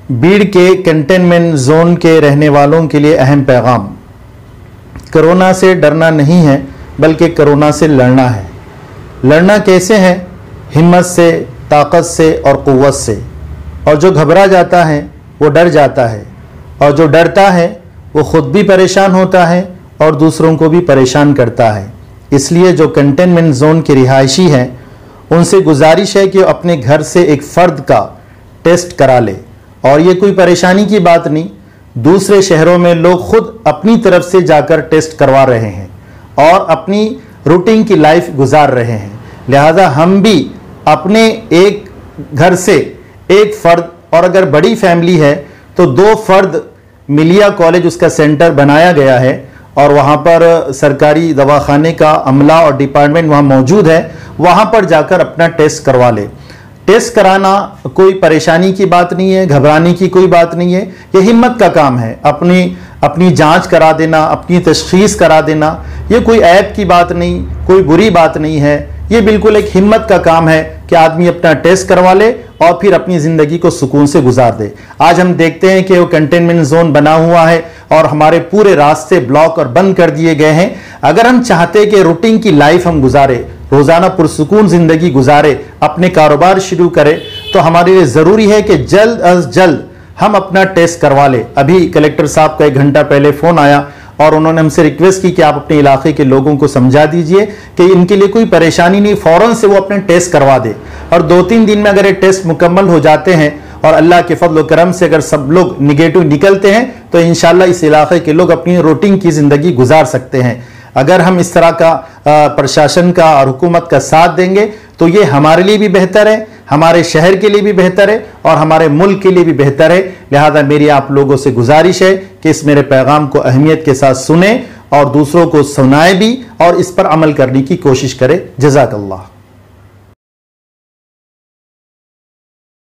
बीड़ के containment zone के रहने वालों के लिए अहम पैगाम। कोरोना से डरना नहीं है बल्कि कोरोना से लड़ना है। लड़ना कैसे है? हिम्मत से, ताकत से और क़ुव्वत से। और जो घबरा जाता है वो डर जाता है, और जो डरता है वो ख़ुद भी परेशान होता है और दूसरों को भी परेशान करता है। इसलिए जो कंटेनमेंट जोन के रिहायशी हैं उनसे गुजारिश है कि अपने घर से एक फ़र्द का टेस्ट करा ले। और ये कोई परेशानी की बात नहीं, दूसरे शहरों में लोग खुद अपनी तरफ से जाकर टेस्ट करवा रहे हैं और अपनी रूटीन की लाइफ गुजार रहे हैं। लिहाजा हम भी अपने एक घर से एक फ़र्द, और अगर बड़ी फैमिली है तो 2 फ़र्द, मिलिया कॉलेज उसका सेंटर बनाया गया है और वहाँ पर सरकारी दवाखाने का अमला और डिपार्टमेंट वहाँ मौजूद है, वहाँ पर जाकर अपना टेस्ट करवा ले। टेस्ट कराना कोई परेशानी की बात नहीं है, घबराने की कोई बात नहीं है, ये हिम्मत का काम है। अपनी जांच करा देना, अपनी तशख़ीस करा देना, ये कोई ऐब की बात नहीं, कोई बुरी बात नहीं है। ये बिल्कुल एक हिम्मत का काम है कि आदमी अपना टेस्ट करवा ले और फिर अपनी ज़िंदगी को सुकून से गुजार दे। आज हम देखते हैं कि वो कंटेनमेंट जोन बना हुआ है और हमारे पूरे रास्ते ब्लॉक और बंद कर दिए गए हैं। अगर हम चाहते कि रूटीन की लाइफ हम गुजारे, रोज़ाना पुरसुकून ज़िंदगी गुजारे, अपने कारोबार शुरू करें, तो हमारे लिए ज़रूरी है कि जल्द अज जल्द हम अपना टेस्ट करवा लें। अभी कलेक्टर साहब का 1 घंटा पहले फ़ोन आया और उन्होंने हमसे रिक्वेस्ट की कि आप अपने इलाके के लोगों को समझा दीजिए कि इनके लिए कोई परेशानी नहीं, फ़ौरन से वो अपने टेस्ट करवा दे। और 2-3 दिन में अगर ये टेस्ट मुकम्मल हो जाते हैं और अल्लाह के फضल व करम से अगर सब लोग निगेटिव निकलते हैं तो इंशाल्लाह इस इलाके के लोग अपनी रूटीन की ज़िंदगी गुजार सकते हैं। अगर हम इस तरह का प्रशासन का और हुकूमत का साथ देंगे तो ये हमारे लिए भी बेहतर है, हमारे शहर के लिए भी बेहतर है और हमारे मुल्क के लिए भी बेहतर है। लिहाजा मेरी आप लोगों से गुजारिश है कि इस मेरे पैगाम को अहमियत के साथ सुने और दूसरों को सुनाए भी और इस पर अमल करने की कोशिश करें। जज़ाकल्लाह।